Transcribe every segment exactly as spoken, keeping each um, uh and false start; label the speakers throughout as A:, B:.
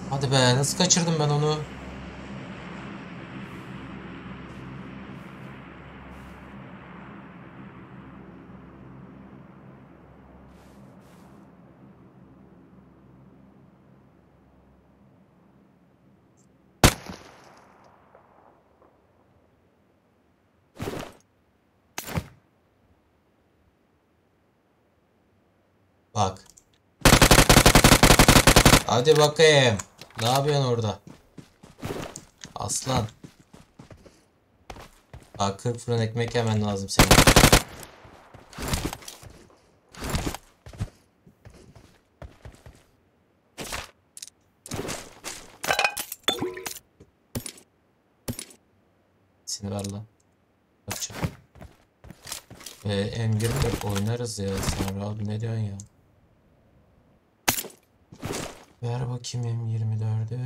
A: Hadi be, nasıl kaçırdım ben onu? Bak. Hadi bakayım. Ne yapıyorsun orada? Aslan. Bak, kırk fırın ekmek yemen lazım senin. Seni ver lan. Yapacağım. Ee, M yirmi dört oynarız ya. Sen abi ne diyorsun ya? Ver bakayım M yirmi dördü.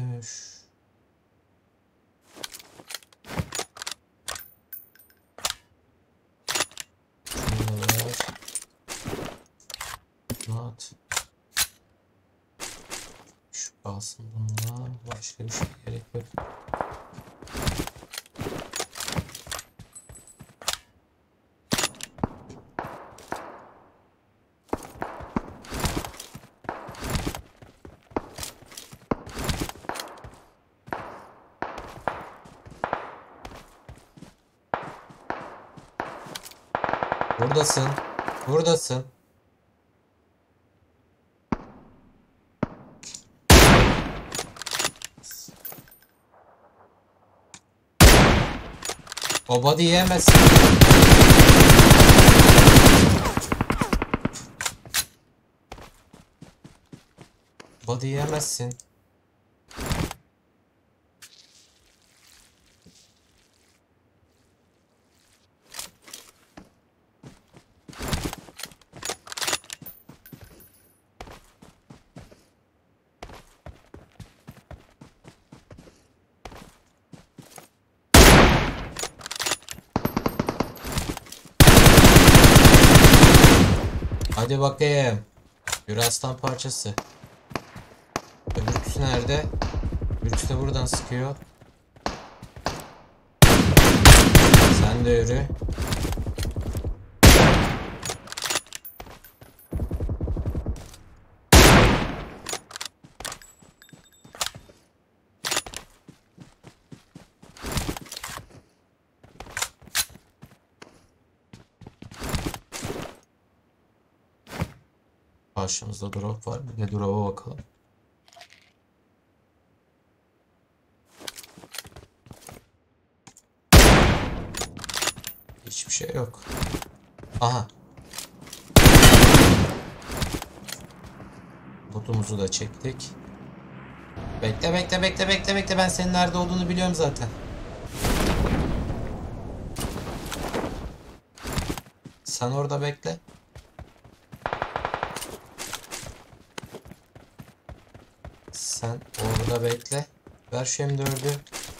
A: Şunu da ver. Not. Şu kalsın bununla. Başka bir şey gerek yok. Buradasın. Buradasın. O body yiyemezsin. Body yiyemezsin. Hadi bakayım. Bir aslan parçası. Öbürküsü nerede? Öbürküsü de buradan sıkıyor. Sen de yürü. Karşımızda drop var. Bir de drop'a bakalım. Hiçbir şey yok. Aha. Botumuzu da çektik. Bekle bekle bekle bekle bekle. Ben senin nerede olduğunu biliyorum zaten. Sen orada bekle. Sen orada bekle. Ver şu M dördü.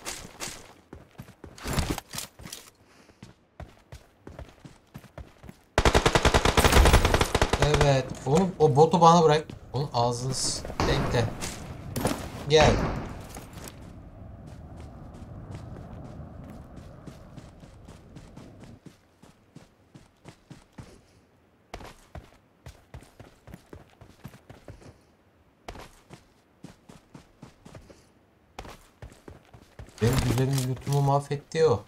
A: Evet. Onu, o botu bana bırak. Onun ağzını s- bekle. Gel. Benim güzelim lootumu mahvetti o.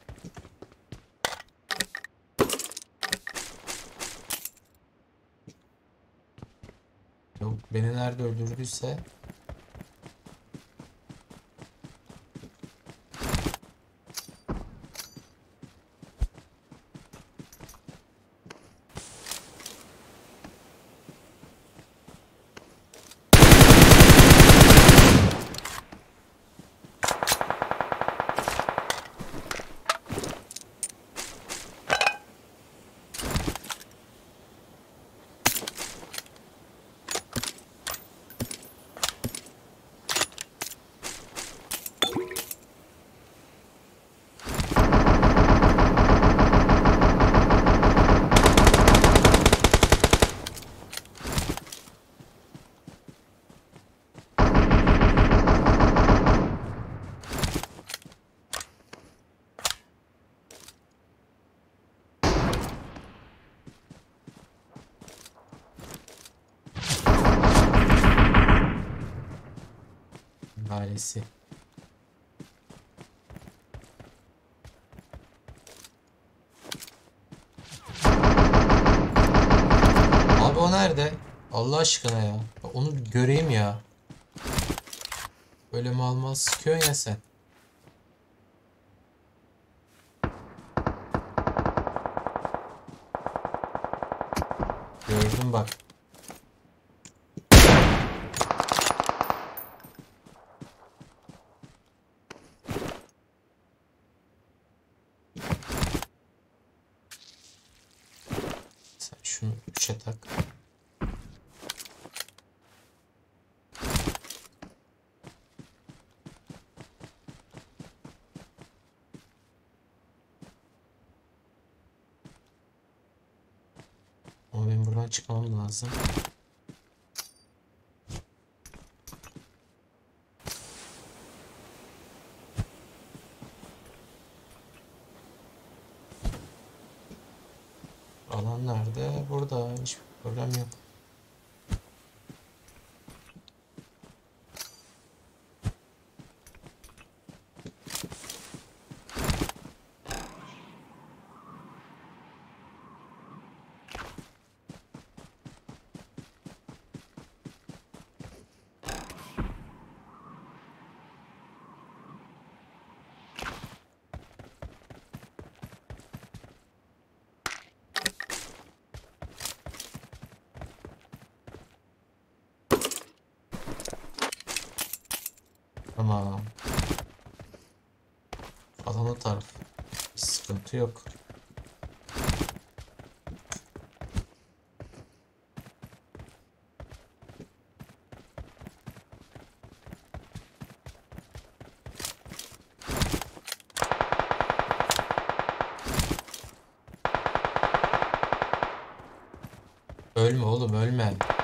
A: Yok, beni nerede öldürdüyse. ahalisi. Abi o nerede? Allah aşkına ya. Onu bir göreyim ya. Böyle mal mal sıkıyorsun ya sen. Gördüm bak. Sen şunu üçe tak. Ama benim buradan çıkmam lazım. Alan nerede? Burada. Hiçbir problem yok. Tamam. Alan o taraf. Bir sıkıntı yok. Ölme oğlum, ölme.